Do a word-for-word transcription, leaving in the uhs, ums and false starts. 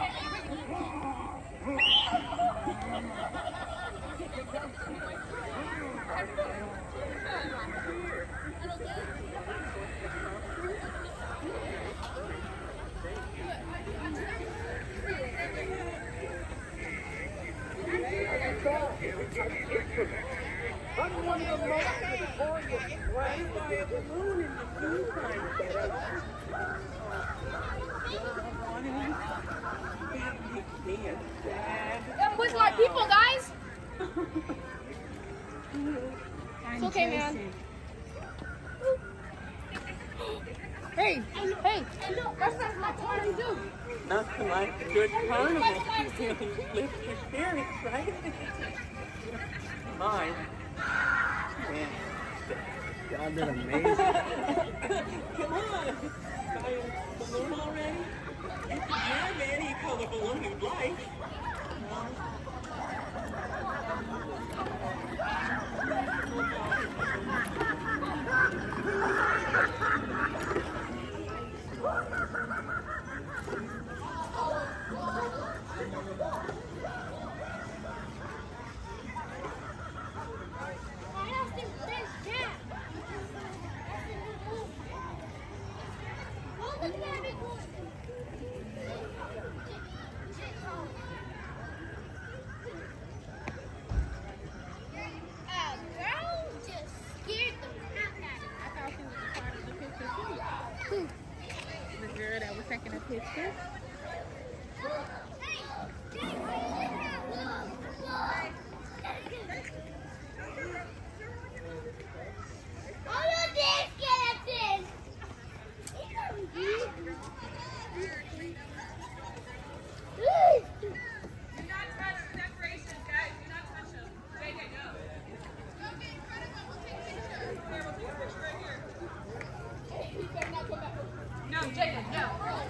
I'm with my people, guys. It's okay, man. Hey, hey, that's not my part to do. Nothing like a good carnival. You lift your spirits, right? Mine. Man, y'all did amazing. Come on. Buy a balloon already? You can have any color balloon you'd like. The girl that was taking a picture. No, Jacob, no.